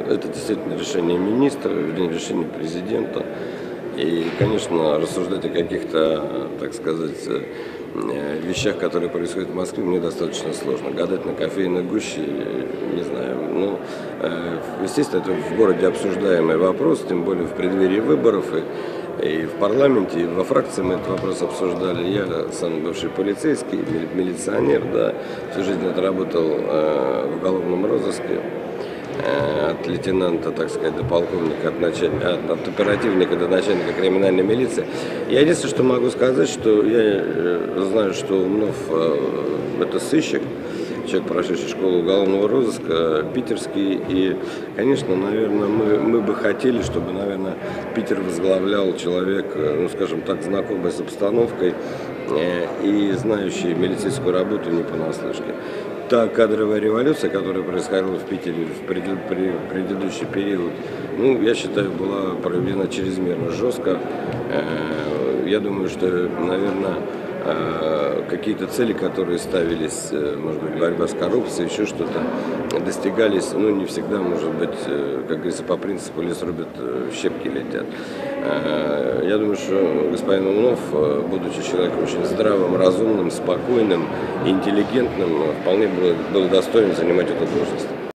это действительно решение министра, решение президента. И, конечно, рассуждать о каких-то, так сказать, вещах, которые происходят в Москве, мне достаточно сложно. Гадать на кофейной гуще, не знаю. Ну, естественно, это в городе обсуждаемый вопрос, тем более в преддверии выборов. И в парламенте, и во фракции мы этот вопрос обсуждали. Я сам бывший полицейский, милиционер, да, всю жизнь отработал в уголовном розыске. От лейтенанта, так сказать, до полковника, от оперативника до начальника криминальной милиции. Я единственное, что могу сказать, что я знаю, что Умнов это сыщик, человек, прошедший школу уголовного розыска, питерский. И, конечно, наверное, мы бы хотели, чтобы, наверное, Питер возглавлял человек, ну, скажем так, знакомый с обстановкой и знающий милицейскую работу не понаслышке. Та кадровая революция, которая происходила в Питере в предыдущий период, ну, я считаю, была проведена чрезмерно жестко. Я думаю, что, наверное, какие-то цели, которые ставились, может быть, борьба с коррупцией, еще что-то, достигались, ну, не всегда, может быть, как говорится, по принципу лес рубят, щепки летят. Я думаю, что господин Умнов, будучи человеком очень здравым, разумным, спокойным, интеллигентным, вполне был достоин занимать эту должность.